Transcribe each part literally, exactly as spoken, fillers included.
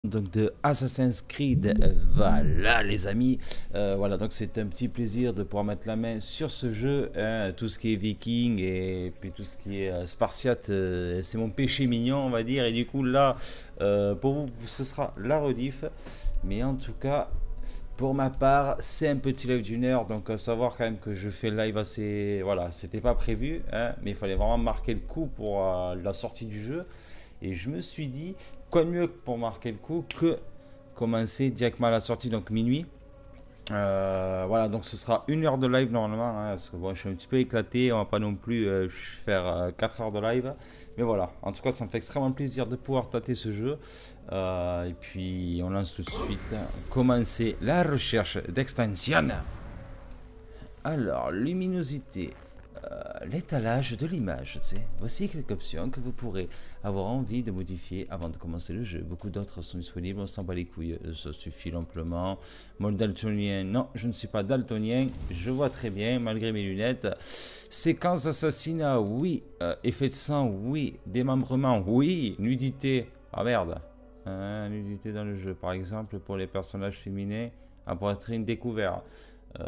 Donc de Assassin's Creed, voilà les amis, euh, voilà, donc c'est un petit plaisir de pouvoir mettre la main sur ce jeu, hein. Tout ce qui est viking et puis tout ce qui est euh, spartiate, euh, c'est mon péché mignon on va dire, et du coup là, euh, pour vous ce sera la rediff, mais en tout cas, pour ma part, c'est un petit live d'une heure, donc à savoir quand même que je fais le live assez, voilà, c'était pas prévu, hein, mais il fallait vraiment marquer le coup pour euh, la sortie du jeu. Et je me suis dit, quoi de mieux pour marquer le coup que commencer directement à la sortie, donc minuit. Euh, voilà, donc ce sera une heure de live normalement, hein, parce que bon, je suis un petit peu éclaté, on va pas non plus euh, faire euh, quatre heures de live. Mais voilà, en tout cas, ça me fait extrêmement plaisir de pouvoir tâter ce jeu. Euh, et puis, on lance tout de suite, commencer la recherche d'extension. Alors, luminosité, euh, l'étalage de l'image, tu sais. Voici quelques options que vous pourrez avoir envie de modifier avant de commencer le jeu. Beaucoup d'autres sont disponibles, on s'en bat les couilles, ça suffit amplement. Mode daltonien, non, je ne suis pas daltonien, je vois très bien malgré mes lunettes. Séquence assassinat, oui. Euh, effet de sang, oui. Démembrement, oui. Nudité, ah merde. Hein, nudité dans le jeu, par exemple, pour les personnages féminins, à poitrine découvert. Euh,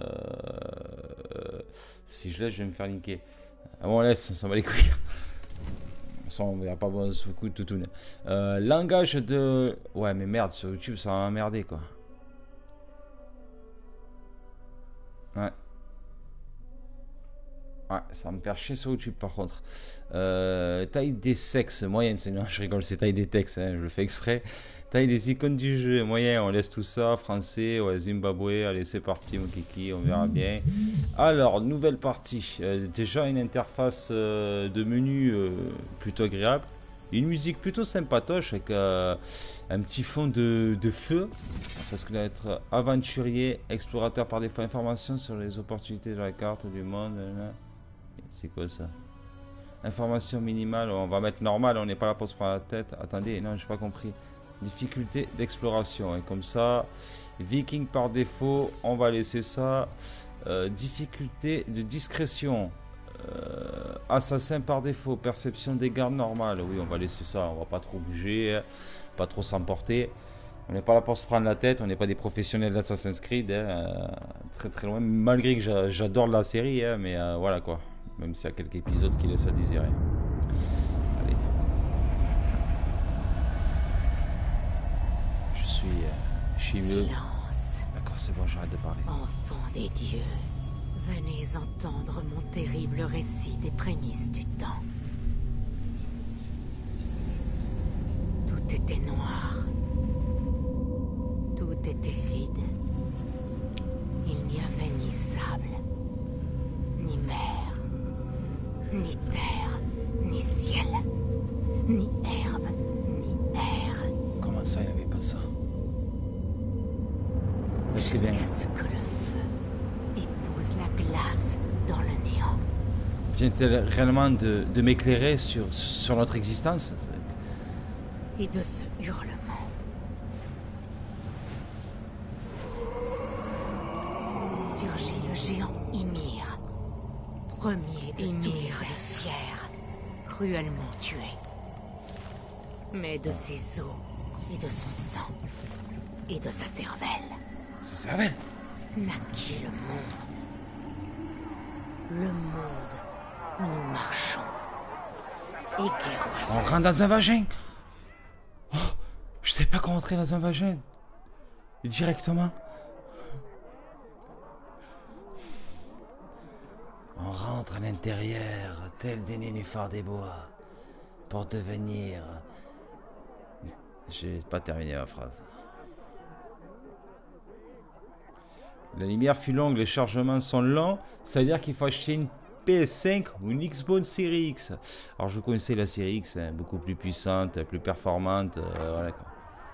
si je laisse, je vais me faire linker. Ah bon, on laisse, on s'en va les couilles. On verra pas bon ce coup de toutoune. Euh, langage de. Ouais, mais merde, sur YouTube, ça va m'emmerder quoi. Ouais. Ouais, ça va me faire chier sur YouTube par contre. Euh, taille des sexes, moyenne, c'est non, je rigole, c'est taille des textes, hein, je le fais exprès. Taille des icônes du jeu, moyen, on laisse tout ça, français, ouais, Zimbabwe, allez c'est parti mon kiki, on verra bien. Alors, nouvelle partie, euh, déjà une interface euh, de menu euh, plutôt agréable. Une musique plutôt sympatoche avec euh, un petit fond de, de feu. Ça serait être aventurier, explorateur par défaut, information sur les opportunités de la carte du monde. C'est quoi ça? Information minimale, on va mettre normal, on n'est pas là pour se prendre la tête. Attendez, non, j'ai pas compris. Difficulté d'exploration, et comme ça, viking par défaut, on va laisser ça. Euh, difficulté de discrétion, euh, assassin par défaut, perception des gardes normales. Oui, on va laisser ça, on va pas trop bouger, hein, pas trop s'emporter. On n'est pas là pour se prendre la tête, on n'est pas des professionnels d'Assassin's Creed, hein, euh, très très loin, malgré que j'adore la série, hein, mais euh, voilà quoi. Même s'il y a quelques épisodes qui laissent à désirer. Allez. Je suis euh, chez eux. D'accord, c'est bon, j'arrête de parler. Enfants des dieux, venez entendre mon terrible récit des prémices du temps. Tout était noir. Tout était vide. Il n'y avait ni sable, ni mer, ni terre, ni ciel, ni herbe, ni air. Comment ça, il n'y avait pas ça? Jusqu'à ce que le feu épouse la glace dans le néant. Vient-elle réellement de, de m'éclairer sur, sur notre existence? Et de ce hurlement. Surgit le géant Ymir, premier de Ymir tous les fiers, cruellement tué. Mais de ses os et de son sang et de sa cervelle. Sa cervelle? Naquit le monde. Le monde où nous marchons. Et guerroyons. On rentre dans un vagin. Oh, je sais pas qu'on rentrait dans un vagin. Directement. On rentre à l'intérieur, tel des nénuphars des bois, pour devenir... J'ai pas terminé ma phrase. La lumière fut longue, les chargements sont lents, ça veut dire qu'il faut acheter une P S cinq ou une Xbox Series X. Alors je connaissais la Series X, hein, beaucoup plus puissante, plus performante, euh, voilà quoi.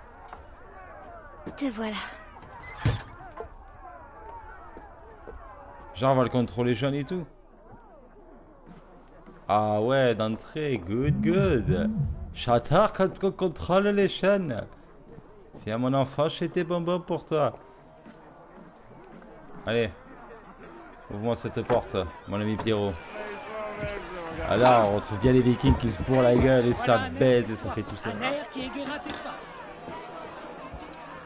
Te voilà. Genre on va le contrôler jeune et tout. Ah ouais, d'entrée, good, good. J'adore quand on contrôle les chaînes. Viens mon enfant, j'ai des bonbons pour toi. Allez, ouvre-moi cette porte, mon ami Pierrot. Alors, on retrouve bien les vikings qui se bourrent la gueule et ça bête et ça fait tout ça.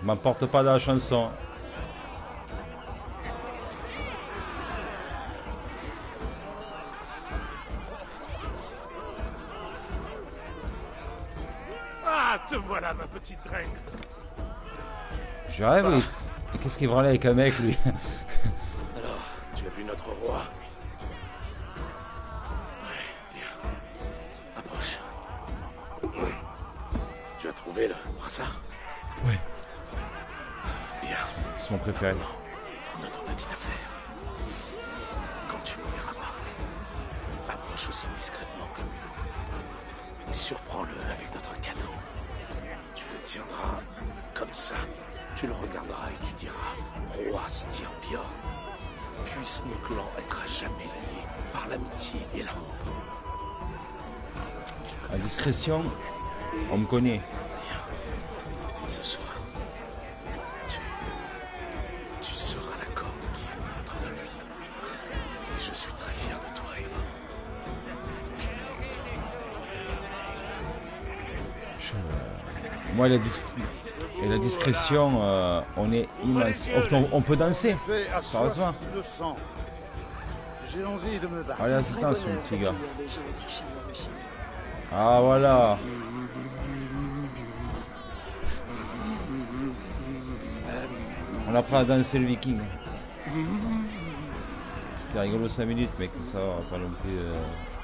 M'emporte pas dans la chanson. Ah, te voilà, ma petite reine. Je rêve, oui. Et qu'est-ce qu'il branlait avec un mec, lui? Alors, tu as vu notre roi? Ouais, bien. Approche. Tu as trouvé le brassard? Ouais. Bien. C'est mon préféré. Pour notre petite affaire. Quand tu me verras parler, approche aussi discrètement comme nous. Et surprends-le avec notre cadeau. Tu le tiendras comme ça. Tu le regarderas et tu diras: Roi Styrbjörn, puissent nos clans être à jamais liés par l'amitié et l'amour. À discrétion, on me connaît. Ce soir, tu, tu seras la corde qui est notre ami. Et je suis très fier de toi, Eva. Je- Moi, la, dis... et la discrétion, euh, on est immense. On, on peut danser, sérieusement. J'ai envie de me battre. Allez, assistance, mon petit gars. Ah, voilà. On apprend à danser le viking. C'était rigolo cinq minutes, mec, ça va pas non plus. Euh...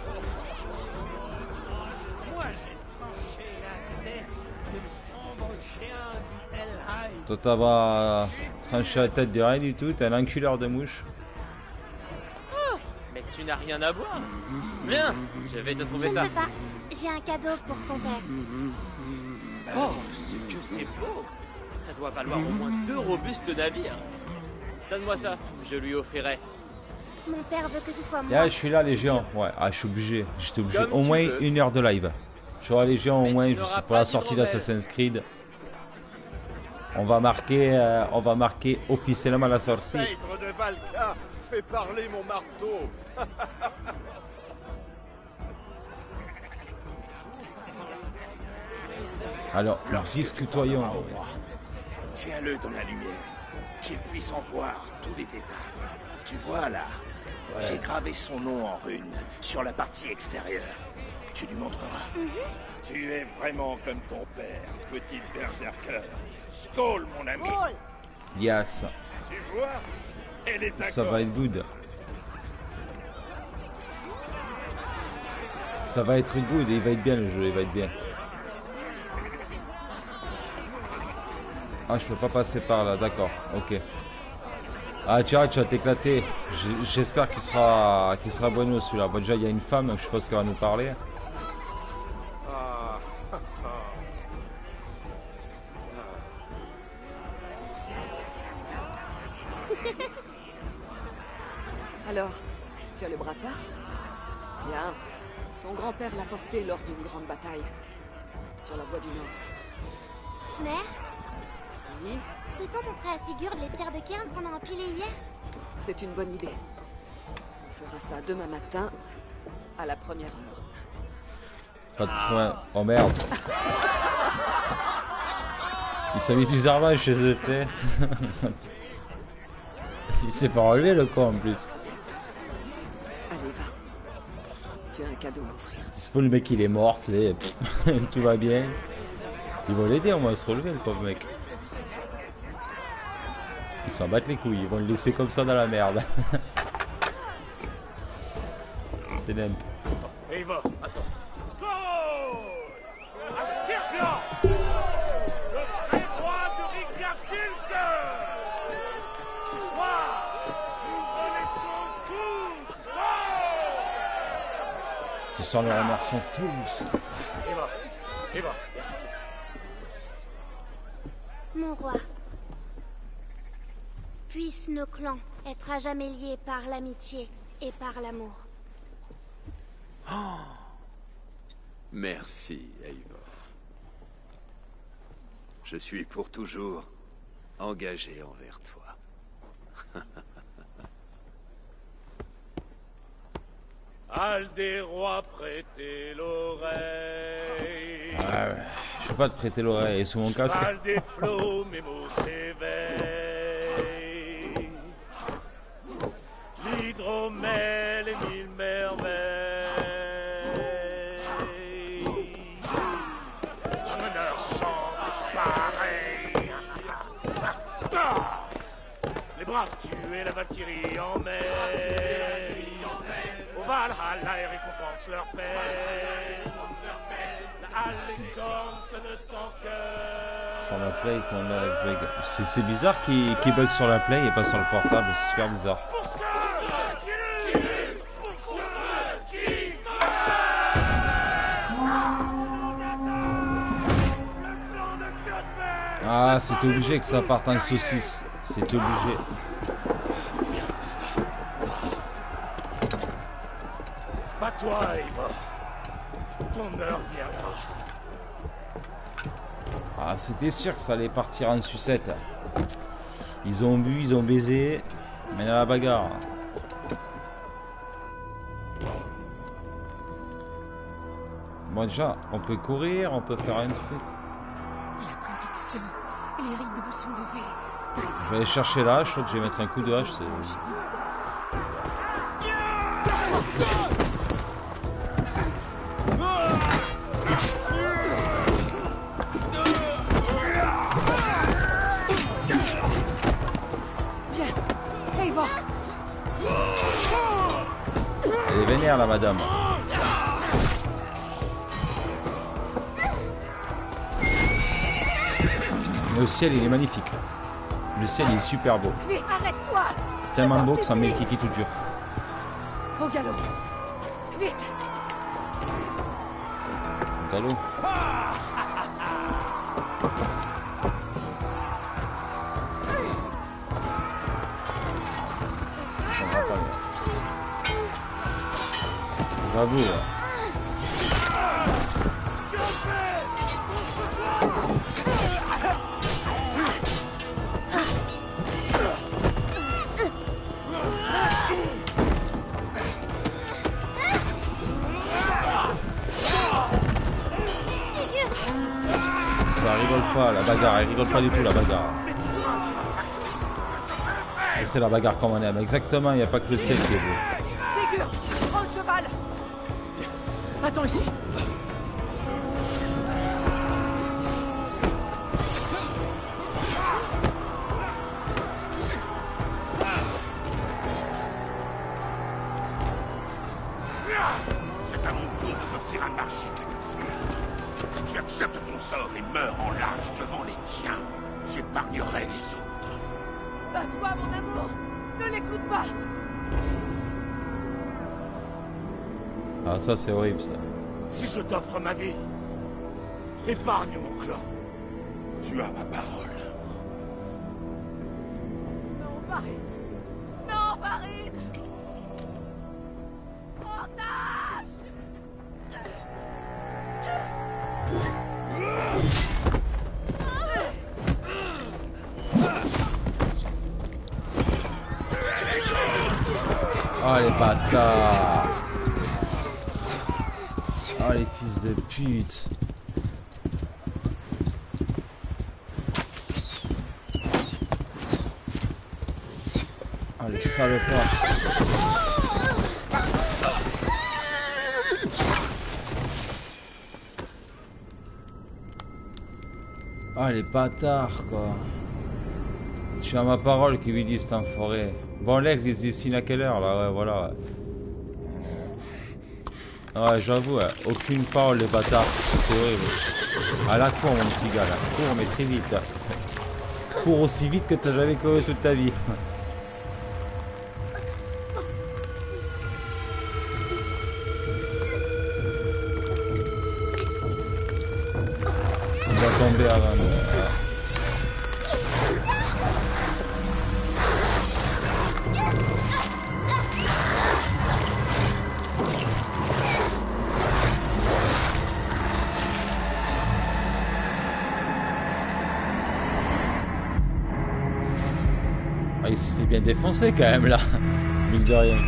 Moi j'ai tranché la tête du sombre chien du Helheim. Toi, t'as tranché la tête de rien du tout, t'es un enculeur de mouche. Oh, mais tu n'as rien à boire. Viens, je vais te trouver Je ça. ne peux pas. J'ai un cadeau pour ton père. Oh, ce que c'est beau. Ça doit valoir au moins deux robustes navires. Donne-moi ça, je lui offrirai. Mon père veut que ce soit moi. Là, je suis là, Légion. Ouais, ah, je suis obligé. J'étais obligé. Comme Au tu moins veux. une heure de live. Je suis à Légion, au Mais moins, tu je n'auras sais, pour pas la sortie d'hydromel. d'Assassin's Creed. On va marquer, euh, on va marquer officiellement la sortie. Cèdre de Valka, fais parler mon marteau. Alors, discutons. Tiens-le dans la lumière, qu'il puisse en voir tous les détails. Tu vois là, j'ai gravé son nom en runes sur la partie extérieure. Tu lui montreras. Tu es vraiment comme ton père, petite berserker. Skål, mon ami. Yes, Tu vois, elle est ça d'accord. va être good. Ça va être good, il va être bien le jeu, il va être bien. Ah, je peux pas passer par là, d'accord, ok. Ah, tu vois, tu vas t'éclater. J'ai- J'espère qu'il sera, qu'il sera bueno celui-là. Bon, déjà, il y a une femme, je pense qu'elle va nous parler. Ah, Alors, tu as le brassard? Bien. Ton grand-père l'a porté lors d'une grande bataille. Sur la voie du Nord. Mère, Oui, peut-on montrer à Sigurd les pierres de Cairn qu'on a empilées hier? c'est une bonne idée. On fera ça demain matin, à la première heure. Pas de point. Oh merde. Il s'est mis du zarbage chez eux, tu sais. Il s'est pas relevé le con en plus. Allez, va. Tu as un cadeau à offrir. Il se fout, le mec il est mort, tu sais. Tout va bien. Ils vont l'aider au moins à se relever, le pauvre mec. Ils s'en battent les couilles, ils vont le laisser comme ça dans la merde. C'est n'importe. Eva, attends. Skål à Styrbjörn, le vrai roi de Ringjarkilke. Ce soir, nous renaissons tous. Skål. Ce sont les remercions tous. Eva, Eva. Mon roi. Puissent nos clans être à jamais liés par l'amitié et par l'amour. Merci, Eivor. Je suis pour toujours engagé envers toi. Al des rois prêtez l'oreille. Ah ouais, peux pas te prêter l'oreille sous mon casque. Cheval des flots, mes mots s'éveillent. L'hydromel et mille merveilles. Ton honneur chante, c'est pareil. Les braves tuent la Valkyrie en mer. Au Valhalla, ils récompensent leur peine. La halle des cornes sonne ton cœur. Sur la play, quand on a bug. C'est c'est bizarre qu'il qu'il bug sur la play et pas sur le portable, c'est super bizarre. Pour ceux qui luttent, pour ceux qui Ah, c'est obligé que ça parte en saucisse. C'est obligé. Bats-toi, Eivor. Ton heure viendra. Ah, c'était sûr que ça allait partir en sucette. Ils ont bu, ils ont baisé. Maintenant la bagarre. Bon, déjà, on peut courir, on peut faire un truc. La prédiction. Les rideaux sont levés. Je vais aller chercher la hache, je crois que je vais mettre un coup de hache. C'est... Viens, Eivor. Elle est vénère, la madame. Le ciel, il est magnifique. Le ciel, il est super beau. Vite, arrête-toi. Tellement beau que ça met le kiki tout dur. Au galop. Vite. Galop. Bravo. Ça rigole pas, la bagarre, elle rigole pas du tout, la bagarre. C'est la bagarre comme on aime, exactement, il n'y a pas que le ciel qui est beau. Ségur, prends le cheval. Attends ici. C'est à mon tour de m'offrir un marché, Catalysca. Si tu acceptes ton sort et meurs en large devant les tiens, j'épargnerai les autres. Bats-toi, mon amour. Ne l'écoute pas. Ah, ça c'est horrible ça. Si je t'offre ma vie, épargne mon clan. Tu as ma parole. Non, Varine. Non, Varine. Otage. Oh les bâtards. Oh les fils de pute. Oh les salopards. Oh les bâtards quoi. Tu as ma parole qui lui dit cet enfoiré. Bon l'aigle il se dessine à quelle heure là, ouais voilà. Ouais j'avoue, ouais. Aucune parole les bâtards, c'est horrible. À la cour mon petit gars là, cours mais très vite là. Cours aussi vite que t'as jamais couru toute ta vie. On va tomber avant nous. Il se fait bien défoncer quand même là, mille de rien.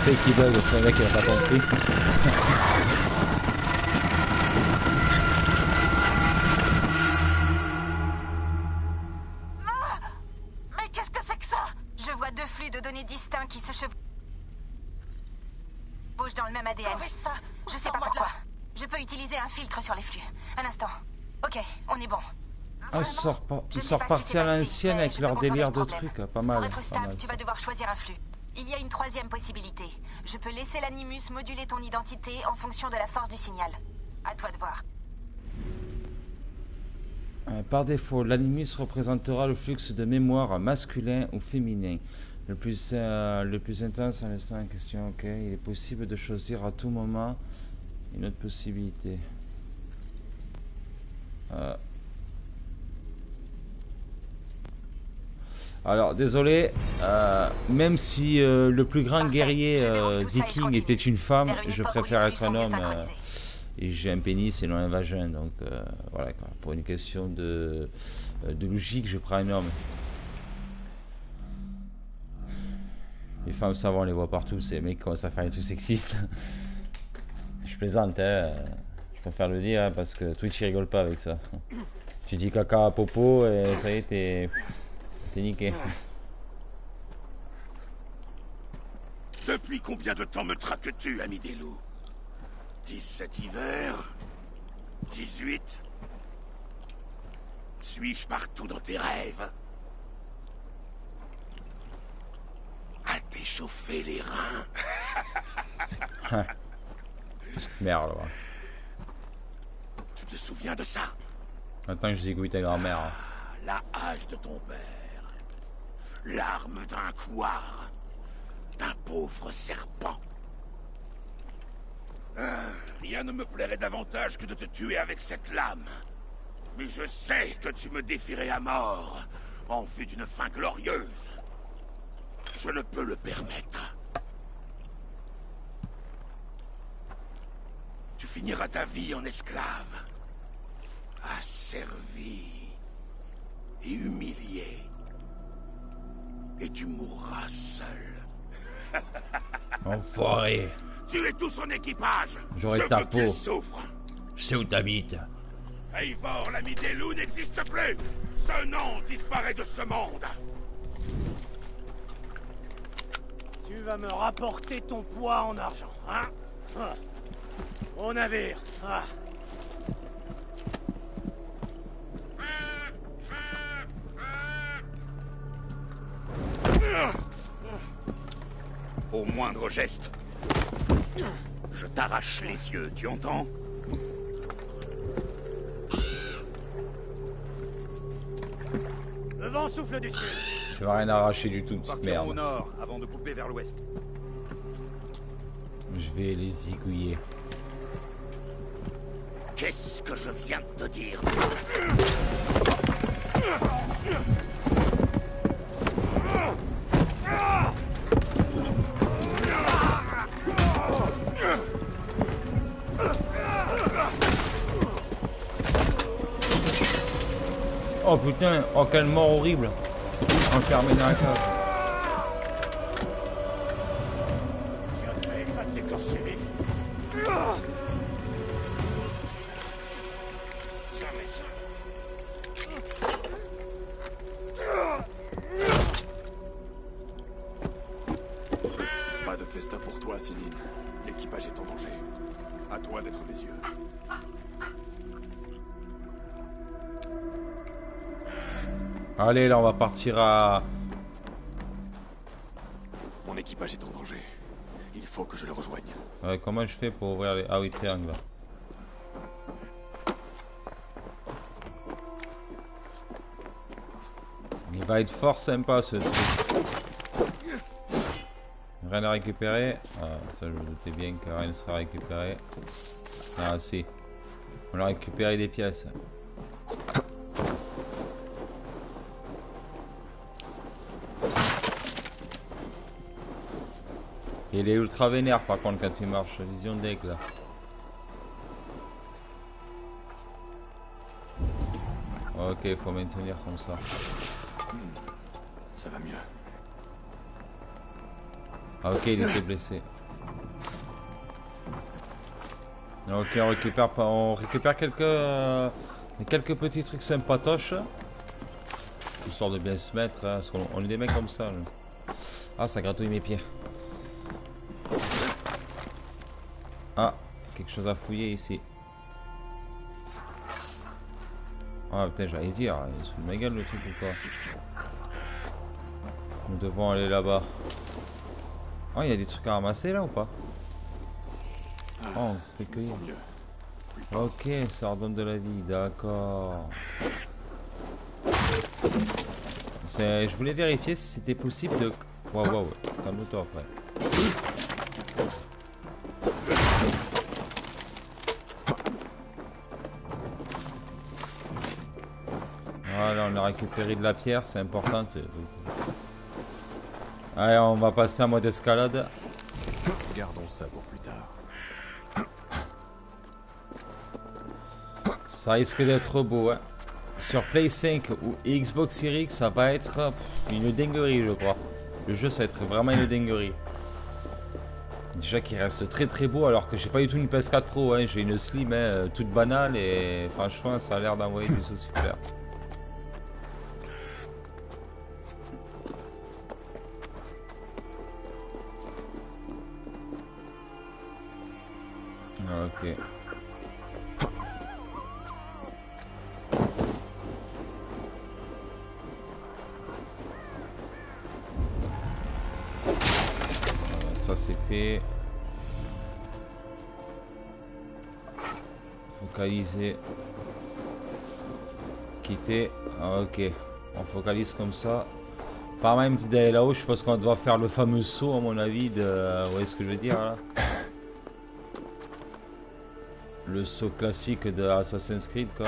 fait qui bug, c'est un mec qui a pas compris. Mais qu'est-ce que c'est que ça? Je vois deux flux de données distincts qui se chevauchent dans le même A D N. Ça, je sais pas pourquoi. Je peux utiliser un filtre sur les flux. Un instant. Ok, on est bon. Ah, ils sont repar- ils sont repartis à l'ancienne avec leur délire de trucs, pas mal. Pour être Pas stable, mal. tu vas devoir choisir un flux. Il y a une troisième possibilité. Je peux laisser l'animus moduler ton identité en fonction de la force du signal. À toi de voir. Euh, par défaut, l'animus représentera le flux de mémoire masculin ou féminin. Le plus, euh, le plus intense à l'instant en question, ok. Il est possible de choisir à tout moment une autre possibilité. Euh. Alors, désolé, euh, même si euh, le plus grand Parfait. guerrier Je euh, déroule tout ça et je viking continue. était une femme, Vers une je époque où préfère les être flux un sont mieux homme. euh, synchronisés. et j'ai un pénis et non un vagin, donc euh, voilà quoi. Pour une question de, euh, de logique, je prends un homme. Les femmes savantes, on les voit partout, ces mecs qui commencent à faire des trucs sexistes. Je plaisante, hein. Je préfère le dire, hein, parce que Twitch il rigole pas avec ça. Tu dis caca à popo et ça y est, t'es t'es niqué. Depuis combien de temps me traques-tu, ami des loups? dix-sept hivers? dix-huit? Suis-je partout dans tes rêves? À t'échauffer les reins? Merde, là. Tu te souviens de ça? Attends que je zigouille ta grand-mère. hein. La hache de ton père. L'arme d'un couard. D'un pauvre serpent. Ah, rien ne me plairait davantage que de te tuer avec cette lame. Mais je sais que tu me défierais à mort en vue d'une fin glorieuse. Je ne peux le permettre. Tu finiras ta vie en esclave. Asservi et humilié. Et tu mourras seul. Enfoiré. Tuez tout son équipage. J'aurai Je ta veux qu'il peau. souffre. Je sais où t'habites. Eivor, l'ami des loups, n'existe plus. Ce nom disparaît de ce monde. Tu vas me rapporter ton poids en argent, hein? Ah. Au navire. Ah. Au moindre geste, je t'arrache les yeux, tu entends? Le vent souffle du sud. Tu vas rien arracher du tout, petite Partirons au merde. nord avant de couper vers l'ouest. Je vais les zigouiller. Qu'est-ce que je viens de te dire? Oh putain, oh quelle mort horrible. Enfermé dans la cage. Tu as failli pas t'écorcher vif. Jamais ça. Pas de festin pour toi, Céline. L'équipage est en danger. À toi d'être mes yeux. Allez, là on va partir à... Mon équipage est en danger. Il faut que je le rejoigne. Ouais, comment je fais pour ouvrir les... Ah oui, triangle là. Il va être fort sympa ce truc. Rien à récupérer. Ah, ça je me doutais bien que rien ne sera récupéré. Ah si. On a récupéré des pièces. Et il est ultra vénère par contre quand il marche, vision deck là. Ok, faut maintenir comme ça. Ça va mieux. Ah ok, il était blessé. Ok, on récupère, pas, on récupère quelques, euh, quelques petits trucs sympatoches. Histoire de bien se mettre, hein, parce qu'on on est des mecs comme ça. Là. Ah, ça gratouille mes pieds. Ah, quelque chose à fouiller ici. Ah putain, j'allais dire, il se fout de ma gueule le truc ou quoi. Nous devons aller là-bas. Oh, il y a des trucs à ramasser là ou pas? Oh, on peut cueillir. Ok, ça redonne de la vie, d'accord. Je voulais vérifier si c'était possible de... Waouh, waouh, calme-toi après. Voilà, on a récupéré de la pierre, c'est important. Allez, on va passer en mode escalade. Gardons ça pour plus tard. Ça risque d'être beau, hein. Sur Play cinq ou Xbox Series X, ça va être une dinguerie, je crois. Le jeu, ça va être vraiment une dinguerie. Déjà qu'il reste très très beau, alors que j'ai pas du tout une P S quatre Pro, hein. J'ai une Slim, hein, toute banale, et franchement, ça a l'air d'envoyer du son super. Ok. Ça c'est fait. Focaliser. Quitter. Ok. On focalise comme ça. Pas même d'aller là-haut, je pense qu'on doit faire le fameux saut à mon avis de... Vous voyez ce que je veux dire là? Le saut classique de Assassin's Creed quoi.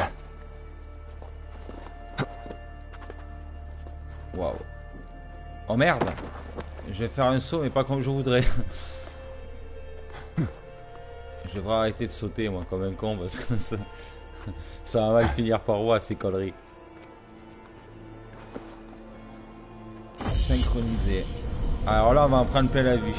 Waouh. Oh merde. Je vais faire un saut mais pas comme je voudrais. Je devrais arrêter de sauter moi comme un con parce que ça, ça va mal finir par où ces conneries. Synchroniser. Alors là on va en prendre plein la vue.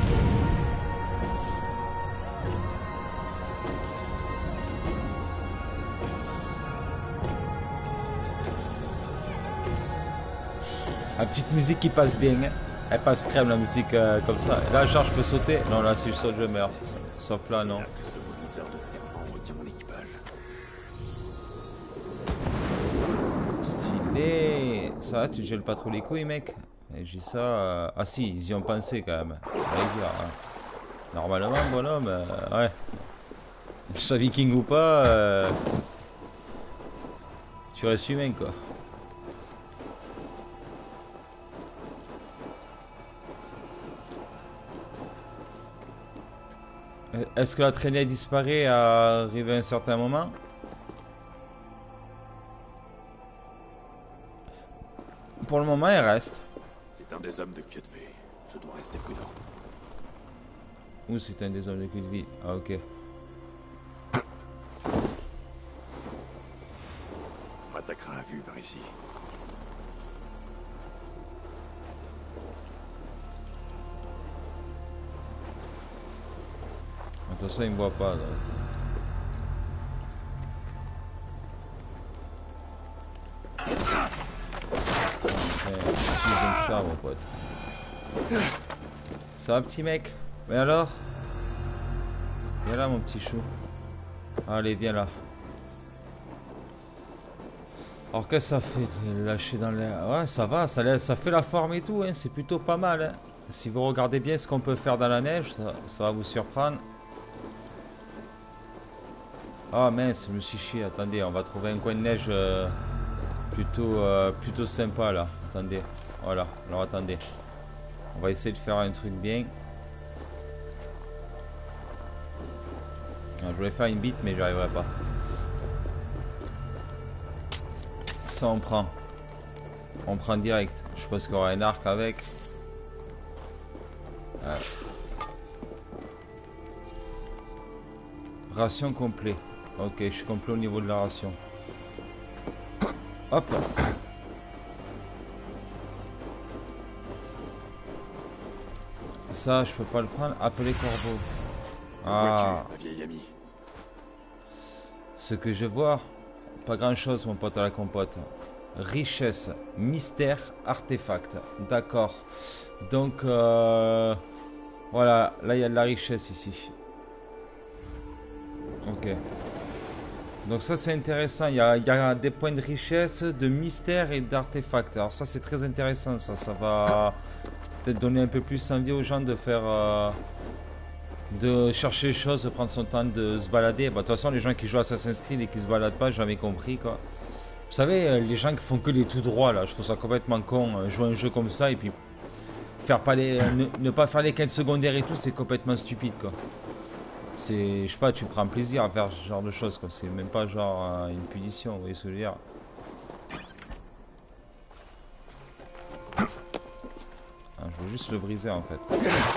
La petite musique qui passe bien, hein. Elle passe crème la musique euh, comme ça. Et là genre je peux sauter. Non là si je saute je meurs. Sauf là non. Stylé. Ça va, tu gèles pas trop les couilles mec. Et j'ai ça. Euh... Ah si, ils y ont pensé quand même. Dire, hein. Normalement bonhomme, euh, ouais. Je sois viking ou pas, euh... tu restes humain quoi. Est-ce que la traînée disparaît à arriver à un certain moment? Pour le moment, elle reste. C'est un des hommes de Kjötve. Je dois rester prudent. Ou c'est un des hommes de Kjötve. Ah, ok. On m'attaquera à vue par ici. De toute façon, il me voit pas. Là. Comme ça, mon pote. Ça va, petit mec? Mais alors? Viens là, mon petit chou. Allez, viens là. Alors que ça fait lâcher dans l'air. Ouais, ça va, ça, laisse, ça fait la forme et tout, hein, c'est plutôt pas mal. Hein. Si vous regardez bien ce qu'on peut faire dans la neige, ça, ça va vous surprendre. Ah mince, je me suis chié, attendez, on va trouver un coin de neige euh, plutôt, euh, plutôt sympa là. Attendez, voilà, alors attendez. On va essayer de faire un truc bien. Alors, je voulais faire une bite mais j'y arriverai pas. Ça on prend. On prend direct. Je pense qu'il y aura un arc avec. Ouais. Ration complet. Ok, je suis complet au niveau de la ration. Hop. ça, je peux pas le prendre. Appeler Corbeau. Ah. Ma vieille amie. Ce que je vois, pas grand chose, mon pote à la compote. Richesse, mystère, artefact. D'accord. Donc, euh, voilà, là il y a de la richesse ici. Ok. Donc ça c'est intéressant, il y, a, il y a des points de richesse, de mystère et d'artefact. Alors ça c'est très intéressant, ça, ça va peut-être donner un peu plus envie aux gens de faire... Euh, de chercher les choses, de prendre son temps de se balader. Bah, de toute façon les gens qui jouent à Assassin's Creed et qui se baladent pas, j'ai jamais compris quoi. Vous savez, les gens qui font que les tout droits là, je trouve ça complètement con, jouer à un jeu comme ça et puis faire pas les, ne, ne pas faire les quêtes secondaires et tout, c'est complètement stupide quoi. C'est, je sais pas, tu prends plaisir à faire ce genre de choses quoi, c'est même pas genre euh, une punition, vous voyez ce que je veux dire. Ah, je veux juste le briser en fait.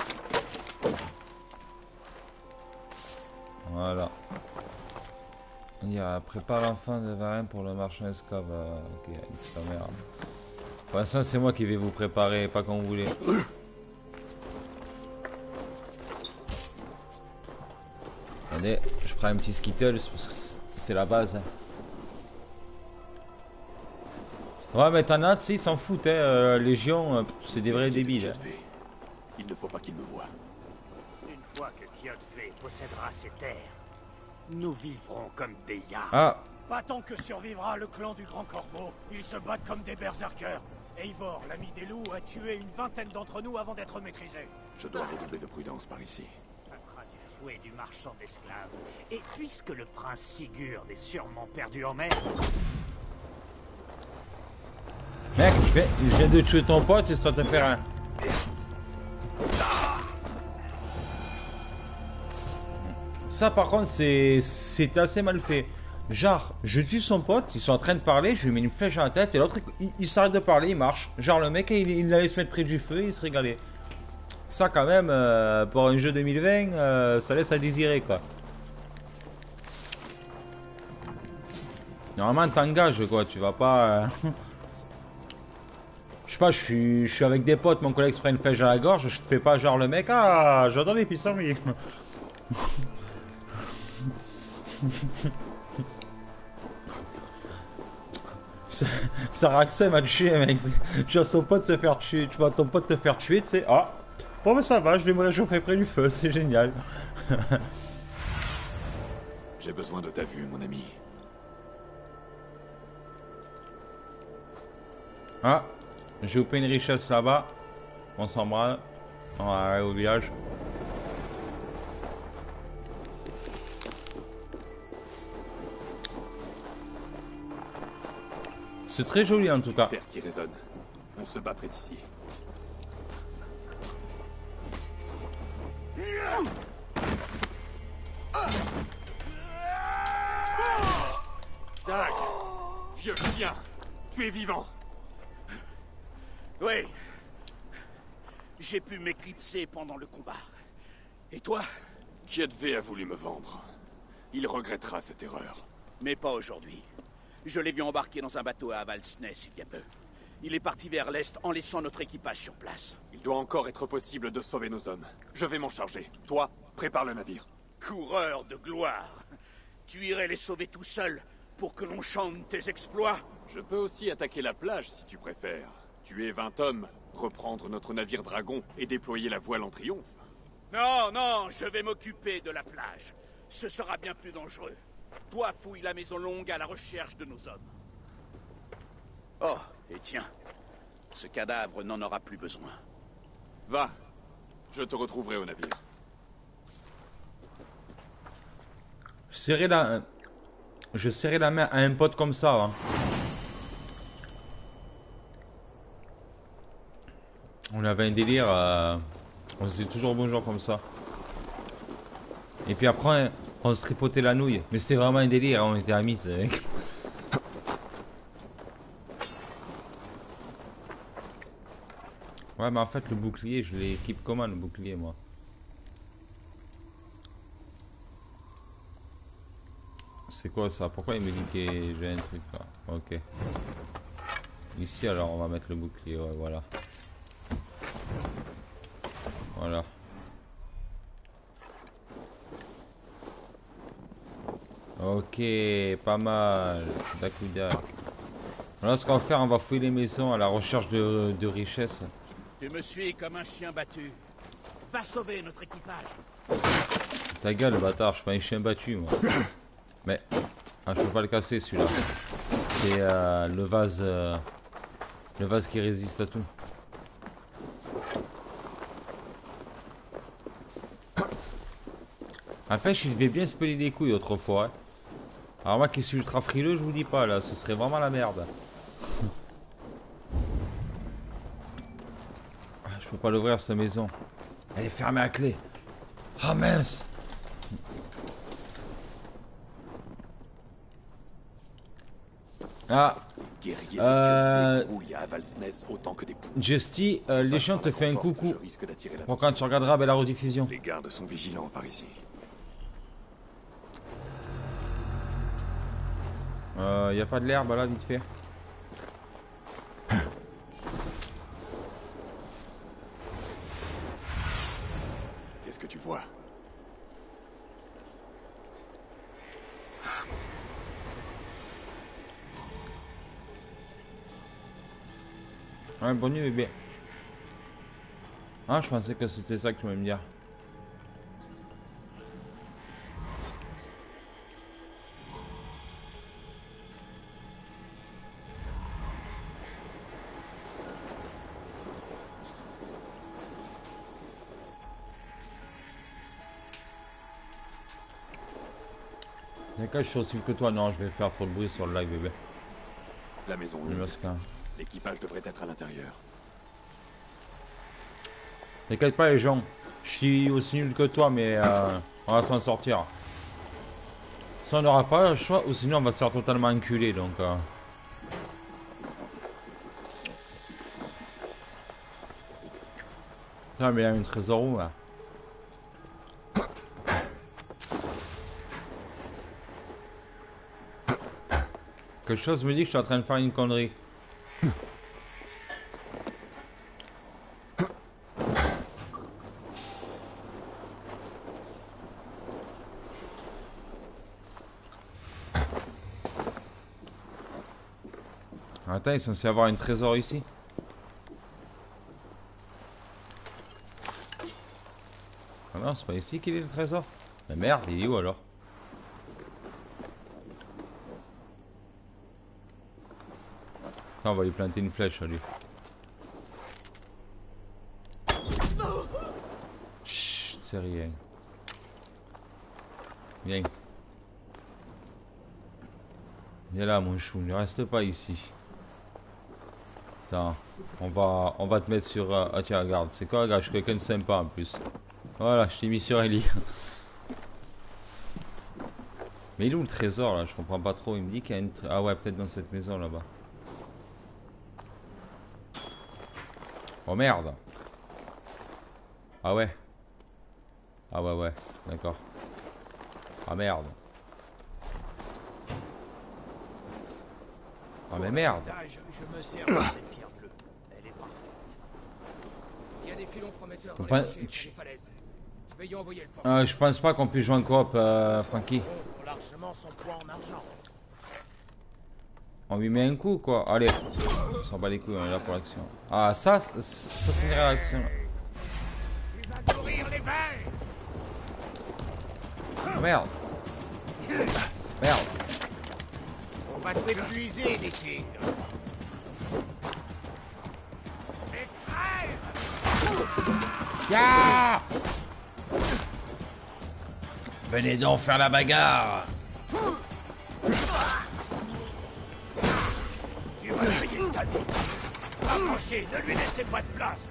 Voilà. Il y a prépare l'enfant de Varin pour le marchand esclave. Euh, ok, sa mère. Pour l'instant, c'est moi qui vais vous préparer, pas quand vous voulez. Attendez, je prends un petit Skittles parce que c'est la base. Hein. Ouais, mais t'en as, tu sais, ils s'en foutent, hein. Euh, Légion, euh, c'est des vrais débiles. Hein. Il ne faut pas qu'il me voie. Une fois que Kjotve possédera ces terres, nous vivrons comme des yards. Ah. Pas tant que survivra le clan du Grand Corbeau. Ils se battent comme des berserkers. Eivor, l'ami des loups, a tué une vingtaine d'entre nous avant d'être maîtrisé. Je dois redoubler de prudence par ici. Traquera du fouet du marchand d'esclaves. Et puisque le prince Sigurd est sûrement perdu en mer... Mec, je viens, je viens de tuer ton pote et ça te fait rien. Ça par contre c'est c'est assez mal fait. Genre je tue son pote, ils sont en train de parler, je lui mets une flèche à la tête et l'autre il, il s'arrête de parler, il marche. Genre le mec il, il allait se mettre près du feu et il se régalait. Ça quand même euh, pour un jeu deux mille vingt euh, ça laisse à désirer quoi. Normalement t'engages quoi, tu vas pas... Euh... Je sais pas, je suis, je suis avec des potes, mon collègue se prend une flèche à la gorge, je fais pas genre le mec, ah j'adore les pissenlits. ça, ça raxait mal chier mec, tu vois son pote se faire tuer, tu vois ton pote te faire tuer, tu sais, ah, bon mais ça va, je vais me réchauffer près du feu, c'est génial. J'ai besoin de ta vue mon ami. Ah. J'ai opé une richesse là-bas. On s'en branle. On va aller au village. C'est très joli en tout cas. Père qui résonne. On se bat près d'ici. Dag, vieux chien, tu es vivant. Oui. J'ai pu m'éclipser pendant le combat. Et toi? Kjotve a voulu me vendre. Il regrettera cette erreur. Mais pas aujourd'hui. Je l'ai vu embarquer dans un bateau à Avaldsnes il y a peu. Il est parti vers l'est en laissant notre équipage sur place. Il doit encore être possible de sauver nos hommes. Je vais m'en charger. Toi, prépare le navire. Coureur de gloire. Tu irais les sauver tout seul pour que l'on chante tes exploits? Je peux aussi attaquer la plage si tu préfères. Tuer vingt hommes, reprendre notre navire dragon et déployer la voile en triomphe. Non, non, je vais m'occuper de la plage. Ce sera bien plus dangereux. Toi, fouille la maison longue à la recherche de nos hommes. Oh, et tiens, ce cadavre n'en aura plus besoin. Va, je te retrouverai au navire. Je serrais la... Je serrais la main à un pote comme ça. Hein. On avait un délire, euh, on se disait toujours bonjour comme ça. Et puis après, on se tripotait la nouille. Mais c'était vraiment un délire, on était amis. Ouais, mais en fait, le bouclier, je l'équipe comment le bouclier, moi? C'est quoi ça? Pourquoi il me dit que j'ai un truc là? Ok. Ici, alors, on va mettre le bouclier, ouais, voilà. Voilà. Ok, pas mal. Dakudak. Voilà ce qu'on va faire, on va fouiller les maisons à la recherche de, de richesses. Tu me suis comme un chien battu. Va sauver notre équipage. Ta gueule, bâtard, je suis pas un chien battu, moi. Mais, ah, je peux pas le casser, celui-là. C'est euh, le vase... Euh, le vase qui résiste à tout. En fait, je vais bien spoiler les couilles autrefois. Hein. Alors moi qui suis ultra frileux, je vous dis pas, là, ce serait vraiment la merde. Je peux pas l'ouvrir, cette maison. Elle est fermée à clé. Ah mince. Ah. Euh... Justy, euh, les chiens te fait un coucou. Pour quand tu regarderas ben, la rediffusion. Les gardes sont vigilants par ici. Euh, y a pas de l'herbe là, vite fait. Qu'est-ce que tu vois? Ouais, bonne nuit bébé. Ah, je pensais que c'était ça que tu voulais me dire. D'accord, je suis aussi que toi. Non, je vais faire trop de bruit sur le live bébé. La maison l'équipage devrait être à l'intérieur. T'inquiète pas les gens, je suis aussi nul que toi mais euh, on va s'en sortir. Si on n'aura pas le choix ou sinon on va se faire totalement enculer donc... Euh... Ah mais il y a une trésor où là? Quelque chose me dit que je suis en train de faire une connerie. Attends, il est censé avoir une trésor ici. Ah non, c'est pas ici qu'il est le trésor. Mais merde, il est où alors? On va lui planter une flèche à lui. Chut, c'est rien. Viens. Viens là mon chou, ne reste pas ici. Attends, on va, on va te mettre sur... Euh... Ah tiens, regarde, c'est quoi? Regarde, je suis quelqu'un de sympa en plus. Voilà, je t'ai mis sur Ellie. Mais il est où le trésor là? Je comprends pas trop, il me dit qu'il y a une... Ah ouais, peut-être dans cette maison là-bas. Oh merde. Ah ouais. Ah ouais ouais, d'accord. Ah merde. Ah mais merde. Je me sers de cette pierre bleue. Elle est parfaite. Il y a des filons prometteurs dans les Pas... rochers, sur les falaises. Je vais y envoyer le force. Euh, je pense pas qu'on puisse jouer en coop, euh, Frankie. Pour largement son poids en argent. On lui met un coup quoi. Allez. On s'en bat les couilles, on est là pour l'action. Ah ça, ça c'est une réaction. Tu vas nourrir les vers. Oh, merde. Merde. On va t'épuiser, les tigres. Et crève. Yeah. Venez donc faire la bagarre. Tu vas payer ta vie. Approchez, ne lui laissez pas de place.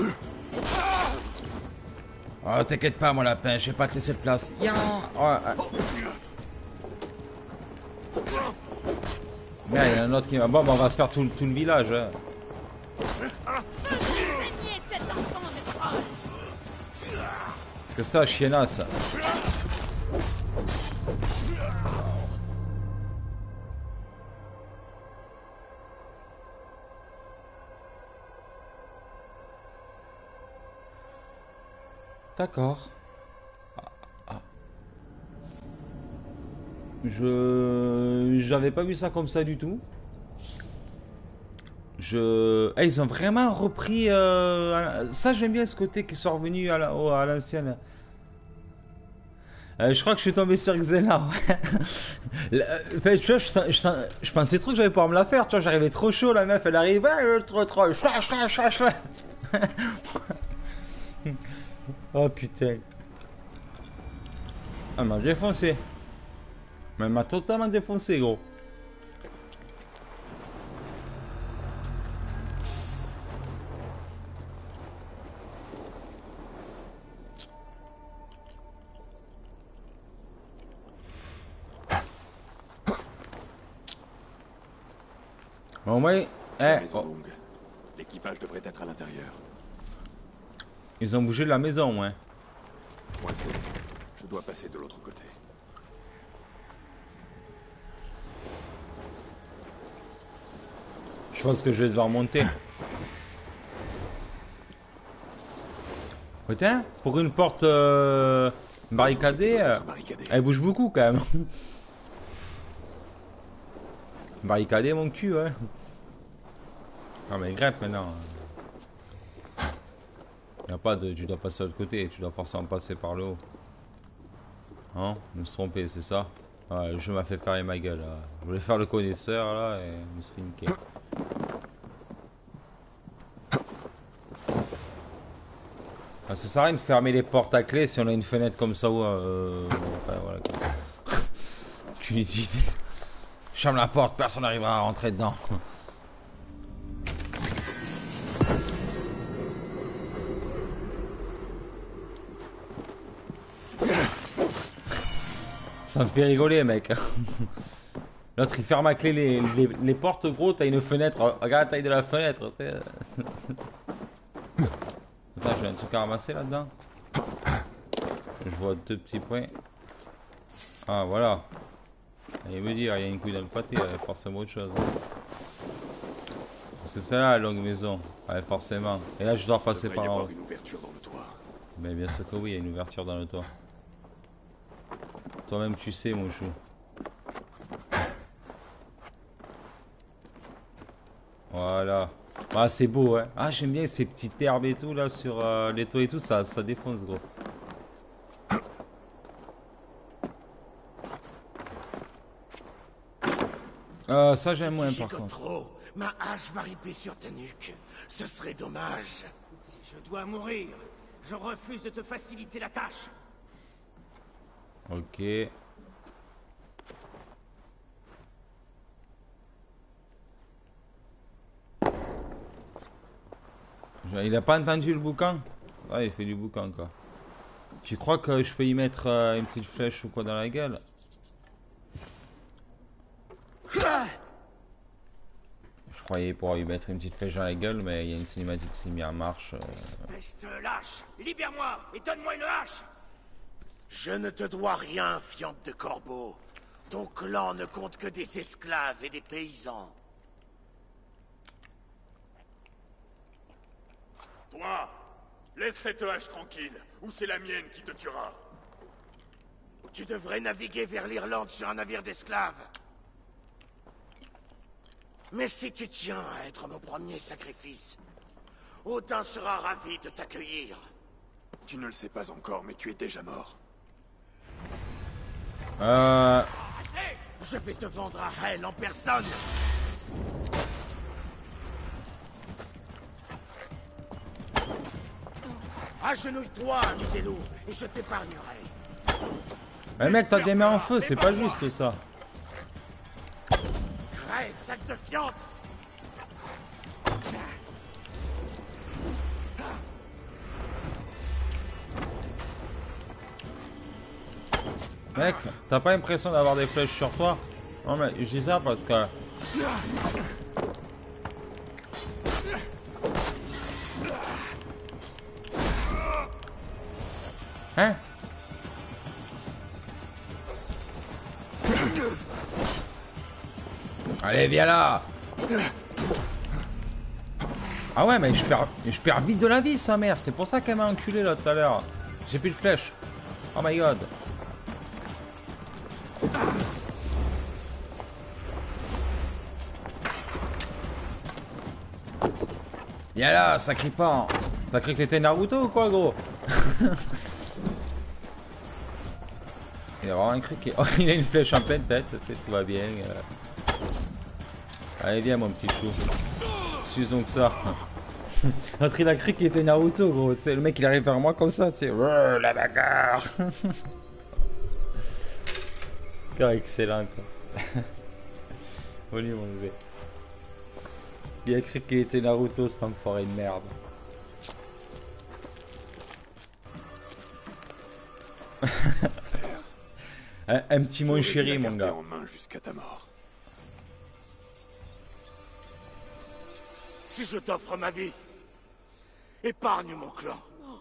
Oh t'inquiète pas mon lapin, je vais pas te laisser de place. Yeah. Oh, euh. Merde, il y en a un autre qui va... Bon, bah, on va se faire tout, tout le village. Hein. Qu'est-ce que c'est la chiennasse? D'accord. Ah, ah. Je... J'avais pas vu ça comme ça du tout. Je... Eh, ils ont vraiment repris... Euh... Ça, j'aime bien ce côté qui sont revenus à l'ancienne. Euh, je crois que je suis tombé sur Xena. Ouais. Enfin, tu vois, je, je, je, je pensais trop que j'allais pouvoir me la faire. Tu vois, j'arrivais trop chaud. La meuf, elle arrive. Ouais, trop, trop. Oh putain. Elle m'a défoncé. Mais elle m'a totalement défoncé, gros. Au moins, eh, La maison oh, longue. L'équipage devrait être à l'intérieur. ils ont bougé de la maison, ouais. Coincé. Je dois passer de l'autre côté. Je pense que je vais devoir monter. Putain, pour une porte euh, barricadée, euh, elle bouge beaucoup quand même. Barricadée mon cul, ouais. Ah mais greffe maintenant. Y a pas de, tu dois passer de l'autre côté, tu dois forcément passer par le haut. Hein, je me suis trompé, c'est ça. Ouais, le jeu m'a fait faire ma gueule. Là. Je voulais faire le connaisseur là et je me suis fait niquer. Ah, ça sert à rien de fermer les portes à clé si on a une fenêtre comme ça ou euh, enfin, voilà, quoi. Tu lui dis, ferme la porte, personne n'arrivera à rentrer dedans. Ça me fait rigoler, mec. L'autre il ferme à clé les, les, les portes, gros. T'as une fenêtre. Regarde la taille de la fenêtre. Attends, j'ai un truc à ramasser là-dedans. Je vois deux petits points. Ah, voilà. Il veut dire, il y a une couille dans le pâté. Il y a forcément autre chose. C'est celle-là la longue maison. Ouais, forcément. Et là, je dois passer par en haut. Une ouverture dans le toit. Mais bien sûr que oui, il y a une ouverture dans le toit. Toi-même, tu sais, mon chou. Voilà. Ah, c'est beau, hein. Ah, j'aime bien ces petites herbes et tout, là, sur euh, les toits et tout. Ça, ça défonce, gros. Euh, ça, j'aime moins, par contre. Trop, ma hache va ripper sur ta nuque. Ce serait dommage. Si je dois mourir, je refuse de te faciliter la tâche. Ok. Il a pas entendu le boucan? Ouais, il fait du boucan, quoi. Tu crois que je peux y mettre euh, une petite flèche ou quoi dans la gueule? Je croyais pouvoir lui mettre une petite flèche dans la gueule, mais il y a une cinématique qui s'est mise en marche. Euh... Espèce de lâche! Libère-moi et donne-moi une hache! Je ne te dois rien, fiente de corbeau. Ton clan ne compte que des esclaves et des paysans. Toi, laisse cette hache tranquille, ou c'est la mienne qui te tuera. Tu devrais naviguer vers l'Irlande sur un navire d'esclaves. Mais si tu tiens à être mon premier sacrifice, Odin sera ravi de t'accueillir. Tu ne le sais pas encore, mais tu es déjà mort. Euh... Je vais te vendre à Hel en personne. Agenouille-toi, ami des loups, et je t'épargnerai. Mais mec, t'as des mains en feu, c'est pas juste ça. Crève, sac de fiente. Mec, t'as pas l'impression d'avoir des flèches sur toi? Non mais je dis ça parce que... Hein? Allez, viens là! Ah ouais, mais je perds, je perds vite de la vie, sa mère. C'est pour ça qu'elle m'a enculé là tout à l'heure. J'ai plus de flèches. Oh my god. Viens là, sacripant. T'as cru que t'étais Naruto ou quoi, gros? Il a vraiment cru qu'il oh, il a une flèche en pleine tête, tout va bien. Euh... Allez, viens, mon petit chou. Suce donc ça. L'autre, il a cru qu'il était Naruto, gros. C'est le mec, il arrive vers moi comme ça, tu sais. Oh, la bagarre. Car excellent, quoi. Oli, mon bébé. Il a cru qu'il était Naruto, cet enfoiré de merde. un, un petit mon chéri, mon gars. En main jusqu'à ta mort. Si je t'offre ma vie, épargne mon clan.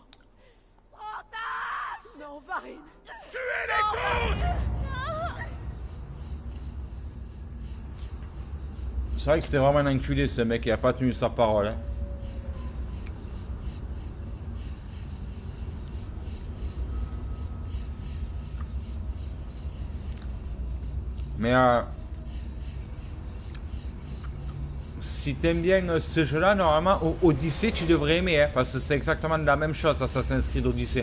Non, Varine. Tuez-les tous! C'est vrai que c'était vraiment un enculé, ce mec, il a pas tenu sa parole. Hein. Mais euh, si t'aimes bien euh, ce jeu-là, normalement, au Odyssey, tu devrais aimer, hein, parce que c'est exactement la même chose, Assassin's Creed Odyssey.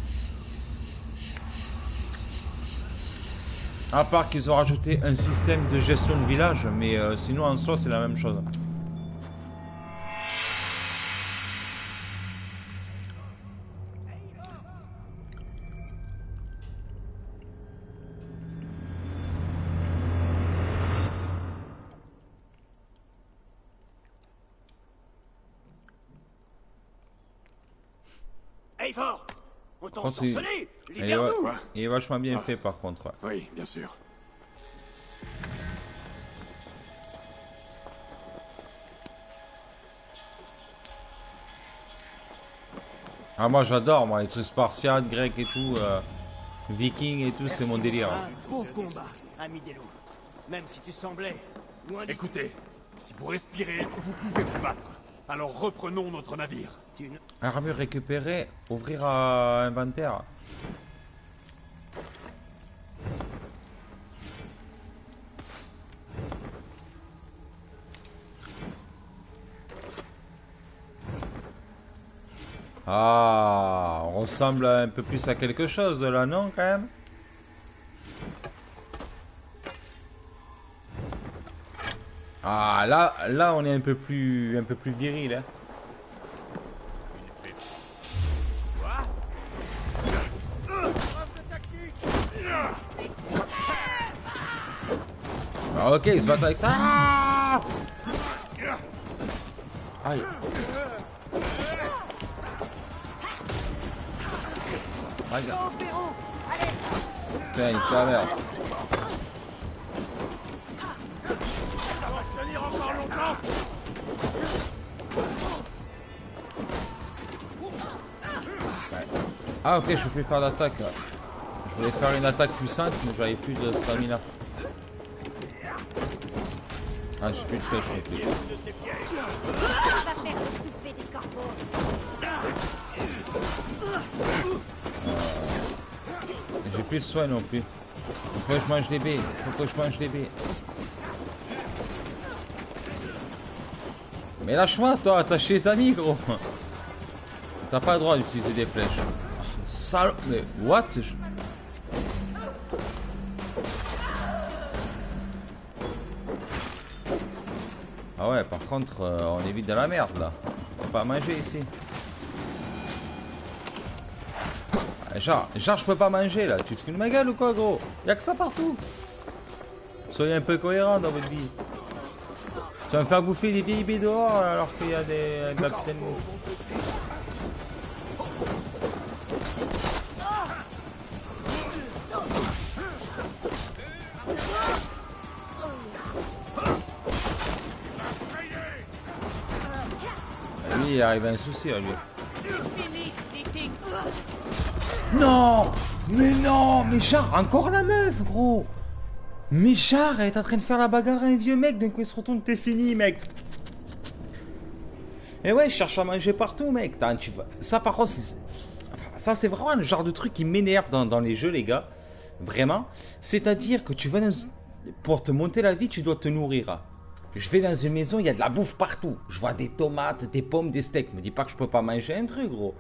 À part qu'ils ont rajouté un système de gestion de village, mais euh, sinon en soi c'est la même chose. Eivor, on t'en Il, sorcelé. il, est, Libère-nous. il est vachement bien ah. fait par contre. Oui, bien sûr. Ah moi j'adore moi les trucs spartiates, grecs et tout, euh, vikings et tout, c'est mon délire. Un beau combat, ami des loups. Même si tu semblais loin. Écoutez, si vous respirez, vous pouvez vous battre. Alors reprenons notre navire. Ne... Armure récupérée, ouvrir à inventaire. Ah, on ressemble un peu plus à quelque chose là, non, quand même? Ah, là, là, on est un peu plus, un peu plus viril, hein. Ah, ok, il se bat avec ça. Ah aïe. Regarde. Tiens, il fait la merde. Ça va se tenir encore longtemps. Ouais. Ah ok, je peux plus faire d'attaque. Je voulais faire une attaque puissante, mais j'avais plus de stamina. Ah, j'ai plus de flèche non plus. J'ai plus de soin non plus. Faut que je mange des baies. Faut que je mange des baies. Mais lâche-moi toi, t'as chez les amis gros. T'as pas le droit d'utiliser des flèches. Oh, sale... Mais what? Ah ouais, par contre, euh, on est vite dans la merde là. Y'a pas à manger ici. Genre, genre, je peux pas manger là. Tu te fous de ma gueule ou quoi, gros? Y'a que ça partout. Soyez un peu cohérents dans votre vie. Tu vas me faire bouffer des vieilles baies dehors alors qu'il y a des. de la putain de bouffe. Lui, il arrive à un souci à lui. Non! Mais non! Mais Char, encore la meuf, gros! Mais Char, elle est en train de faire la bagarre à un vieux mec, d'un coup il se retourne, t'es fini, mec! Et ouais, je cherche à manger partout, mec! Tu vois. Ça, par contre, c'est... ça, c'est vraiment le genre de truc qui m'énerve dans, dans les jeux, les gars. Vraiment. C'est-à-dire que tu vas dans... pour te monter la vie, tu dois te nourrir. Je vais dans une maison, il y a de la bouffe partout. Je vois des tomates, des pommes, des steaks. Me dis pas que je peux pas manger un truc, gros.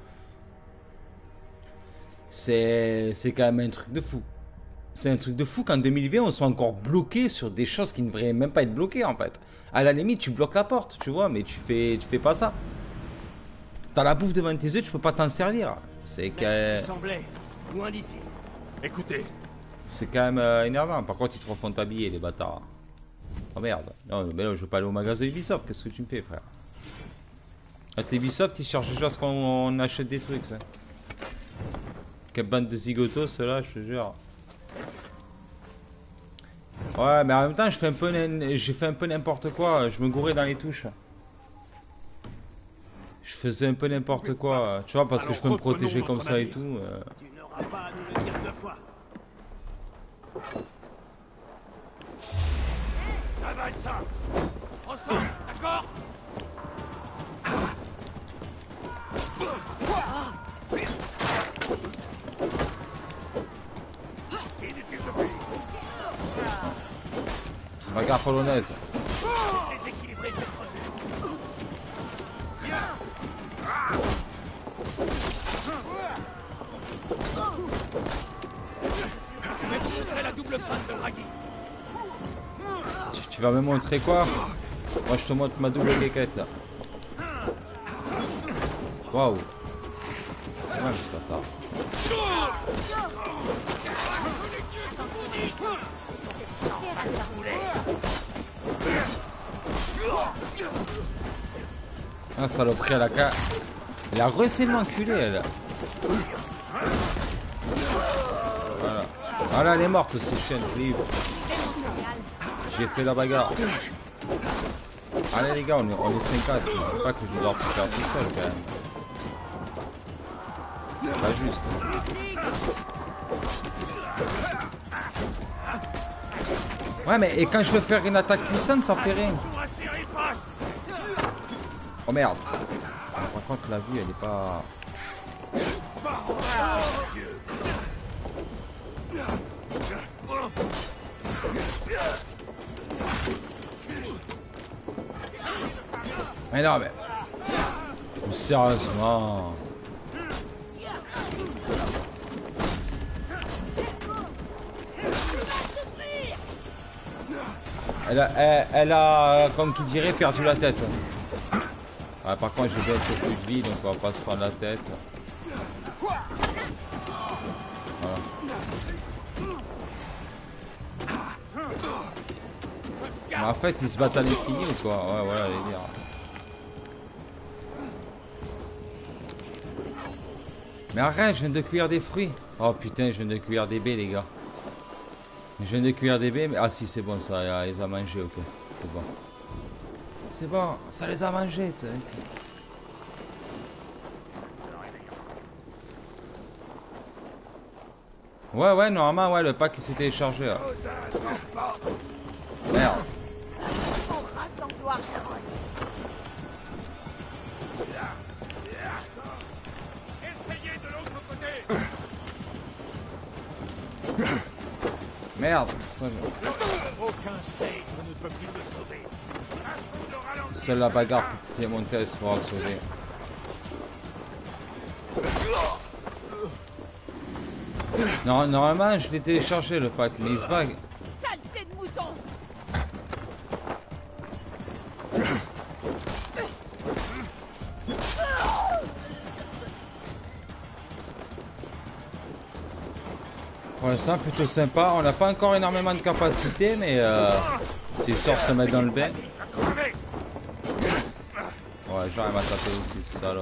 C'est quand même un truc de fou. C'est un truc de fou qu'en deux mille vingt, on soit encore bloqué sur des choses qui ne devraient même pas être bloquées, en fait. À la limite, tu bloques la porte, tu vois, mais tu fais, tu fais pas ça. T'as la bouffe devant tes yeux, tu peux pas t'en servir. C'est que... semblait loin d'ici. Écoutez. C'est quand même euh, énervant. Par contre, ils te refont t'habiller, les bâtards. Oh merde. Non, mais là, je veux pas aller au magasin Ubisoft. Qu'est-ce que tu me fais, frère? À Ubisoft, ils cherchent déjà à ce qu'on achète des trucs, ça. Quelle bande de zigotos, ceux-là, je te jure. Ouais, mais en même temps, je fais un peu, j'ai fait un peu n'importe quoi. Je me gourais dans les touches. Je faisais un peu n'importe quoi, tu vois, parce Alors, que je peux me protéger comme ça navire. Et tout. Euh... Tu n'auras pas à nous le dire deux fois. Avale ça. Ressort, d'accord? Bagarre polonaise. La double face de Draghi. Tu, tu vas me montrer quoi? Moi je te montre ma double quéquette là. Waouh. C'est même ce bâtard. Ah saloperie à la ca... Elle a réussi de m'enculer elle. Voilà. Voilà elle est morte ces chiennes libres. J'ai fait la bagarre. Allez les gars on est, on est cinq quatre. Je ne pas que je dois tout faire tout seul quand même. C'est pas juste. Ouais mais et quand je veux faire une attaque puissante ça fait rien. Oh merde. Par contre la vue elle est pas... Mais non mais... Sérieusement... Elle a, elle, elle a, comme qui dirait, perdu la tête. Ouais, par contre, j'ai bien fait plus de vie, donc on va pas se prendre la tête. Voilà. Mais en fait, ils se battent à l'infini ou quoi? Ouais, voilà, les dire. Mais arrête, je viens de cuire des fruits. Oh putain, je viens de cuire des baies, les gars. Je viens de cuire des baies, mais... Ah si, c'est bon, ça elle les a mangés, ok. C'est bon. C'est bon, ça les a mangés, tu sais. Ouais, ouais, normalement, ouais, le pack il s'est téléchargé. Là. Merde. Merde, ça je... Aucun sage ne peut plus te sauver. Seule la bagarre qui est montée, elle se fera sauver. Non, normalement, je l'ai téléchargé le pack, mais il se vague. Saleté de mouton. Pour l'instant, plutôt sympa. On n'a pas encore énormément de capacité, mais euh, c'est histoire de se mettre dans le bain. Ouais, genre, elle m'a tapé aussi, c'est ça là.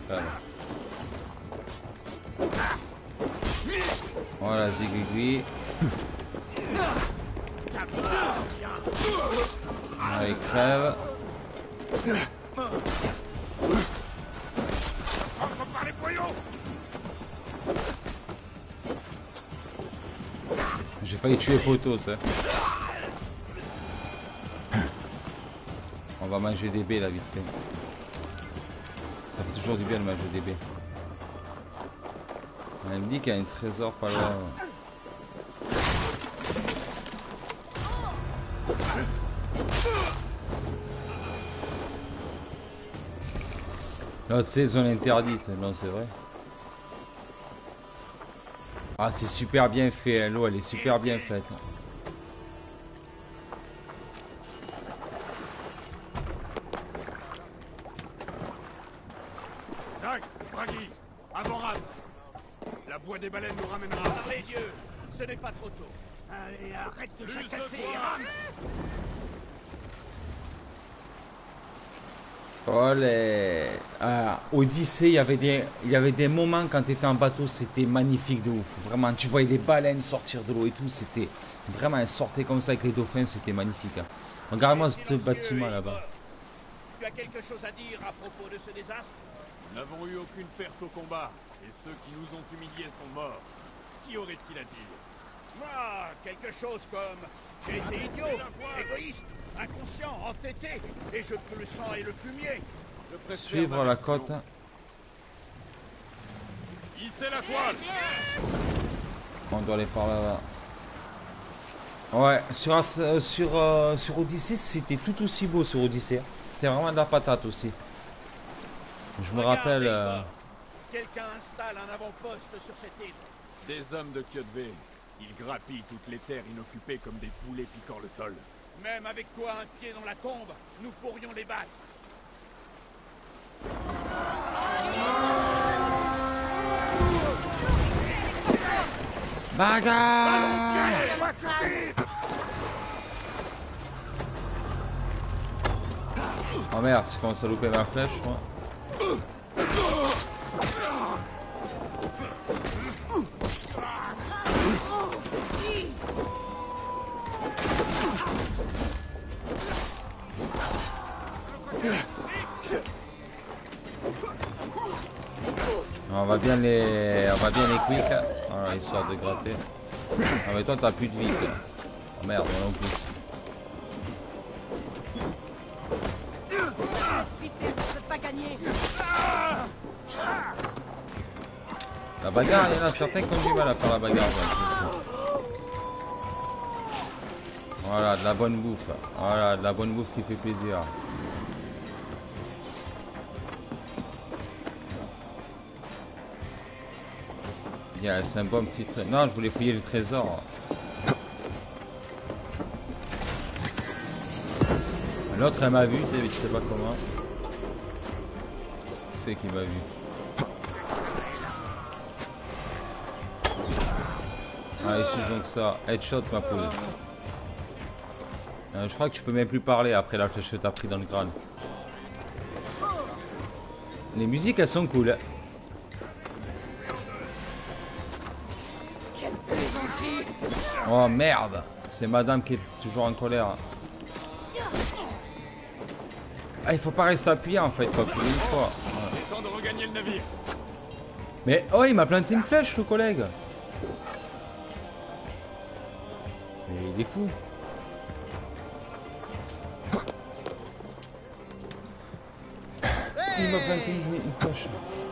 Voilà, zigouigui. Allez, crève. J'ai failli tuer Poto, tu sais. On va manger des baies là, vite fait. Ça fait toujours du bien de manger des baies. Elle me dit qu'il y a un trésor pas loin. L'autre c'est zone interdite, non c'est vrai. Ah c'est super bien fait, hein. L'eau elle est super bien faite. Dag, Bragi, avant rade. La voie des baleines nous ramènera. Par les dieux, ce n'est pas trop tôt. Allez, arrête de jacasser et rame. Oh les... Ah, Odyssée, il y avait des, il y avait des moments quand tu étais en bateau, c'était magnifique de ouf. Vraiment, tu voyais les baleines sortir de l'eau et tout, c'était vraiment, elles sortaient comme ça avec les dauphins, c'était magnifique. Hein. Regarde-moi ce bâtiment là-bas. Tu as quelque chose à dire à propos de ce désastre? Nous n'avons eu aucune perte au combat, et ceux qui nous ont humiliés sont morts. Qu'y aurait-il à dire? Ah, quelque chose comme... J'ai été idiot, égoïste, inconscient, entêté, et je peux le sang et le fumier. Je préfère Suivre la côte. Hissez la toile. On doit aller par là-bas. Ouais, sur, euh, sur, euh, sur Odyssée, c'était tout aussi beau sur Odyssée. C'était vraiment de la patate aussi. Je me rappelle... Euh... Quelqu'un installe un avant-poste sur cette île. Des hommes de Kyotvé. Ils grappillent toutes les terres inoccupées comme des poulets piquant le sol. Même avec toi un pied dans la tombe, nous pourrions les battre. Bagarre! Oh merde, je commence à louper ma flèche, moi. On va bien les, on va bien les quick, hein. Voilà, histoire de gratter. Ah mais toi t'as plus de vie quoi. Oh merde, moi non plus. La bagarre, il y en a certains qui ont du mal à faire la bagarre. Voilà, de la bonne bouffe. Voilà, de la bonne bouffe qui fait plaisir. Yeah, c'est un bon petit trésor. Non, je voulais fouiller le trésor. L'autre, elle m'a vu, tu sais, je sais pas comment. Qui c'est qui m'a vu? Ah, ici, donc ça. Headshot, ma poule. Euh, je crois que tu peux même plus parler après la flèche que t'as pris dans le crâne. Les musiques, elles sont cool. Oh merde, c'est madame qui est toujours en colère. Ah, il faut pas rester appuyé en fait, quoi, pour une fois. C'est temps de regagner le navire. Mais oh, il m'a planté une flèche, le collègue. Mais il est fou. Il m'a planté une, une flèche.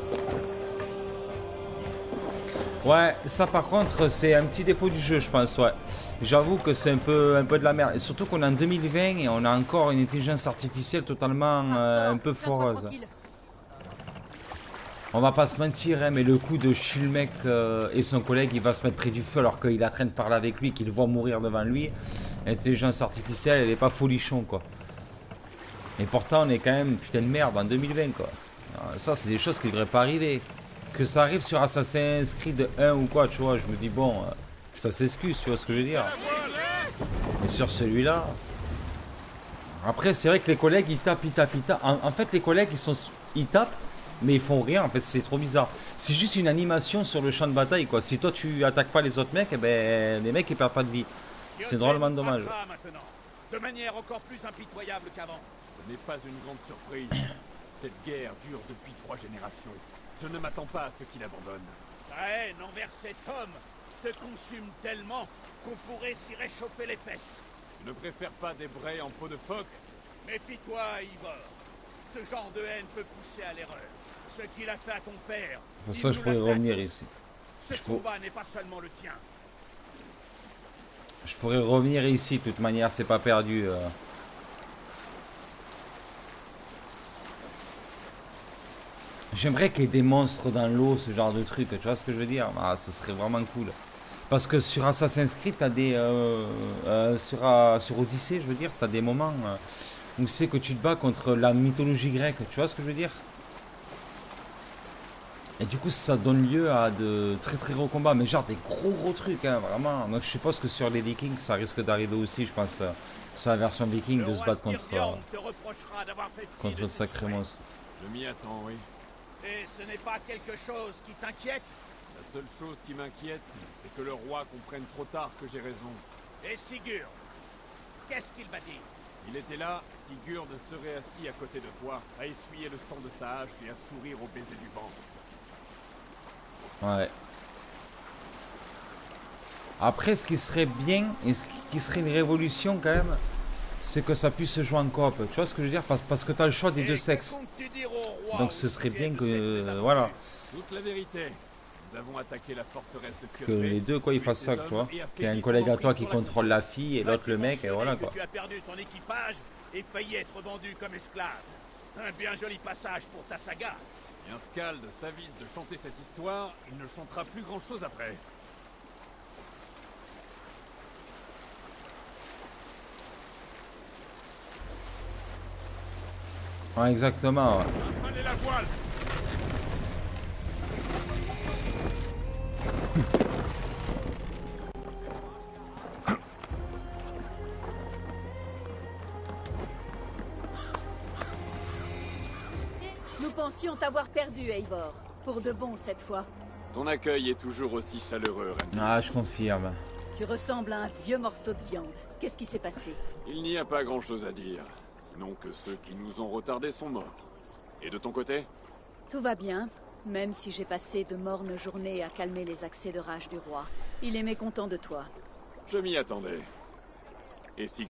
Ouais, ça par contre c'est un petit défaut du jeu je pense, ouais. J'avoue que c'est un peu, un peu de la merde. Et surtout qu'on est en deux mille vingt et on a encore une intelligence artificielle totalement euh, un peu foreuse. On va pas se mentir, hein, mais le coup de chier le mec euh, et son collègue, il va se mettre près du feu alors qu'il est en train de parler avec lui, qu'il le voit mourir devant lui. L'intelligence artificielle, elle est pas folichon quoi. Et pourtant on est quand même putain de merde en deux mille vingt quoi. Alors, ça c'est des choses qui devraient pas arriver. Que ça arrive sur Assassin's Creed un ou quoi, tu vois, je me dis bon, euh, ça s'excuse, tu vois ce que je veux dire. Mais sur celui-là... Après, c'est vrai que les collègues, ils tapent, ils tapent, ils tapent. En, en fait, les collègues, ils sont, ils tapent, mais ils font rien, en fait, c'est trop bizarre. C'est juste une animation sur le champ de bataille, quoi. Si toi, tu attaques pas les autres mecs, eh ben, les mecs, ils perdent pas de vie. C'est drôlement dommage. De manière encore plus impitoyable qu'avant. Ce n'est pas une grande surprise. Cette guerre dure depuis trois générations. Je ne m'attends pas à ce qu'il abandonne. Ta haine envers cet homme te consume tellement qu'on pourrait s'y réchauffer les fesses. Je ne préfère pas des brais en peau de phoque. Méfie-toi, Ivor. Ce genre de haine peut pousser à l'erreur. Ce qu'il a fait à ton père... Pour ça, je pourrais revenir ici. Ce combat n'est pas seulement le tien. Je pourrais revenir ici, de toute manière, c'est pas perdu. Euh... J'aimerais qu'il y ait des monstres dans l'eau, ce genre de truc, tu vois ce que je veux dire? Ah, ce serait vraiment cool. Parce que sur Assassin's Creed, t'as des... Euh, euh, sur, euh, sur Odyssey, je veux dire, t'as des moments euh, où c'est que tu te bats contre la mythologie grecque, tu vois ce que je veux dire? Et du coup, ça donne lieu à de très très gros combats, mais genre des gros gros trucs, hein, vraiment. Donc je suppose que sur les Vikings, ça risque d'arriver aussi, je pense, euh, sur la version Viking, de se battre contre, euh, contre de sacrés monstres. Je m'y attends, oui. Et ce n'est pas quelque chose qui t'inquiète? La seule chose qui m'inquiète, c'est que le roi comprenne trop tard que j'ai raison. Et Sigurd, qu'est-ce qu'il va dire? Il était là, Sigurd serait assis à côté de toi, à essuyer le sang de sa hache et à sourire au baiser du vent. Ouais. Après, ce qui serait bien, et ce qui serait une révolution quand même, c'est que ça puisse se jouer en coop. Tu vois ce que je veux dire? Parce, parce que tu as le choix des deux sexes. Donc ce serait bien que... Euh, voilà. Toute la vérité. Nous avons attaqué la forteresse de Que les deux, quoi, ils fassent ça, tu vois. Qu'il y a un collègue à toi qui contrôle la fille et l'autre le mec, et voilà, quoi. Tu as perdu ton équipage et failli être vendu comme esclave. Un bien joli passage pour ta saga. Et un Skald s'avise de chanter cette histoire, il ne chantera plus grand-chose après. Ouais, exactement, ouais. Allez la voile. Nous pensions t'avoir perdu, Eivor. Pour de bon cette fois. Ton accueil est toujours aussi chaleureux, Randy. Ah, je confirme. Tu ressembles à un vieux morceau de viande. Qu'est-ce qui s'est passé? Il n'y a pas grand-chose à dire. Sinon que ceux qui nous ont retardés sont morts. Et de ton côté? Tout va bien, même si j'ai passé de mornes journées à calmer les accès de rage du roi. Il est mécontent de toi. Je m'y attendais. Et si